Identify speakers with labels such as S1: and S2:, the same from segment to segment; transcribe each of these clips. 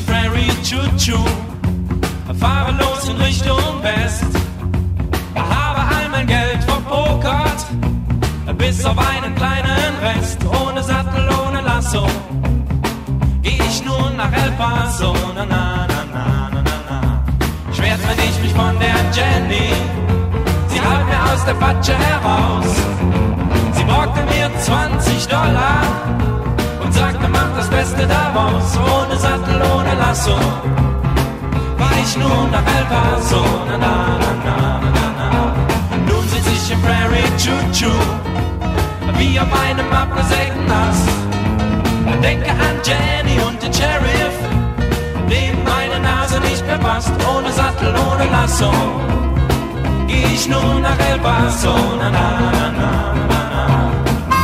S1: Mission Prairie, Choo-Choo, fahre los in Richtung West. Habe all mein Geld verpokert, bis auf einen kleinen Rest. Ohne Sattel, ohne Lasso, geh ich nun nach El Paso. Na, na, na, na, na, na, na. Schwer trenne ich mich von der Jenny, sie half mir aus der Patsche heraus. Sie borgte mir $20 und sagte, mach das Beste daraus. Ohne Sattel, ohne Lasso, fahr ich nun nach El Paso. Na, na, na, na, na, na. Nun sitz ich im Prairie Choo-Choo, wie auf einem abgesägten Ast. Denke an Jenny und den Sheriff, dem meine Nase nicht mehr passt. Ohne Sattel, ohne Lasso, geh ich nun nach El Paso. Na, na, na, na, na, na.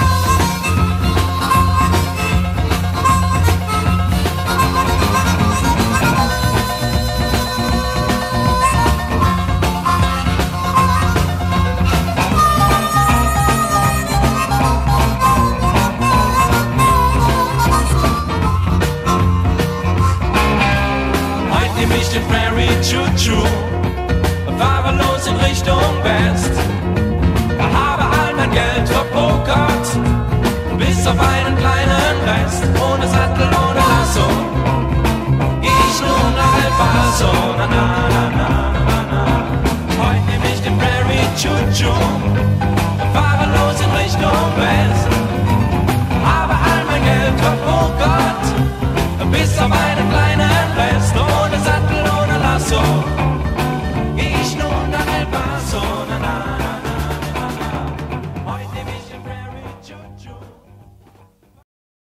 S1: Prairie Choo-Choo, fahre los in Richtung West. Habe all mein Geld verpokert, bis auf einen kleinen Rest. Ohne Sattel, ohne Lasso, geh ich nun nach El Paso. Na, na, na, na, na, na. Heute nehm ich den Prairie Choo-Choo, fahre los in Richtung West. Habe all mein Geld verpokert, bis auf einen kleinen Rest. Ohne Sattel, ohne Lasso, geh ich nun nach El Paso. Na, na.